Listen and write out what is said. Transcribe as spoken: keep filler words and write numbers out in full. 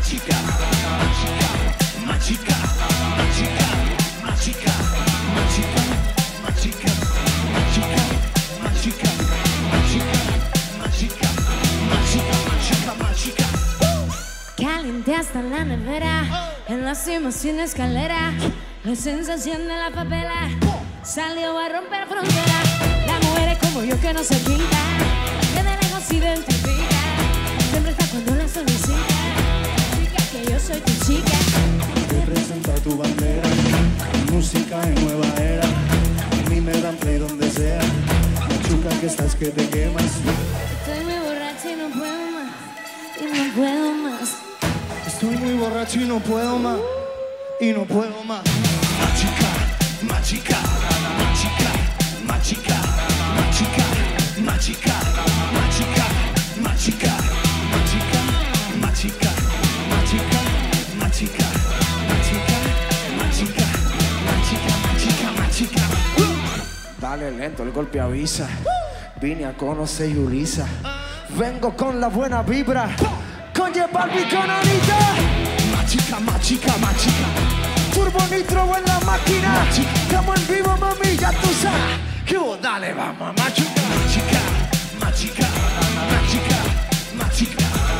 machica, machica, machica, machica, machica, machica, machica, machica, machica, machica, machica, machica, machica. Caliente hasta la nevera, en la cima sin escalera, la sensación de la papela salió a romper frontera. La mujer es como yo que no se quita, que de lejos se identifica, siempre está cuando la solicita. Chica, que yo soy tu chica. Representa tu bandera, música en nueva era. A mí me dan play donde sea. Machuca que estás que te quemas. Estoy muy borracha y no puedo más, y no puedo más. Estoy muy borracho y no puedo más, y no puedo más. Machica, machica, machica, machica, machica, machica, machica, machica, machica, machica, machica, machica, machica, machica, machica, machica, machica. Dale lento, el golpe avisa. Vine a conocer Yulisa. Vengo con la buena vibra, con J Balvin y con Anita. Machica, machica, machica. Turbo Nitro en la máquina. Estamos en vivo, mami, ya tú sabes. Que vos dale, vamos a machucar. Machica, machica, machica, machica.